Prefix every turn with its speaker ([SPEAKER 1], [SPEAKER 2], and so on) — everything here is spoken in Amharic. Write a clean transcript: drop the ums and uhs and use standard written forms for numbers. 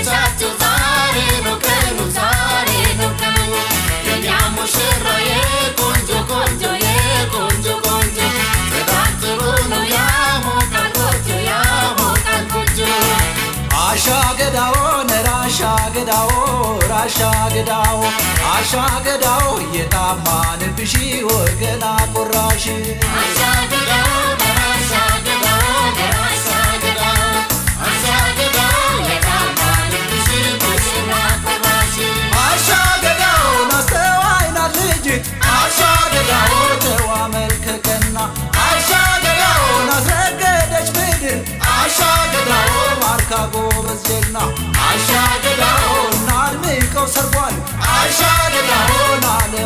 [SPEAKER 1] ይመቻችሁ ዛሬ ነው ቀኑ ዛሬ ነው ቀኑ የኛም ሙሽራዬ ቆንጆ ቆንጆ የቆንጆ ቆንጆ ተዳጥሩ ነው ያሞቃል ጎጆ
[SPEAKER 2] አሻገዳው ነራሻገዳው ራሻገዳው አሻገዳው የታማን ብሺ ወገና ቆራሽ
[SPEAKER 1] አሻገዳው ነራሻገዳው አሻገዳው የታማን ብሺ ሙሽራ ቆራሽ
[SPEAKER 2] አሻገዳው ናስተዋይና ልጅ አሻገዳው ተዋመልከከና አሻገዳው ናዘገደች ምድር አሻገዳው ማርካ ጎበዝ ጀግና አሻገዳው ናድምቀው ሰርጓል አሻገዳው ናለ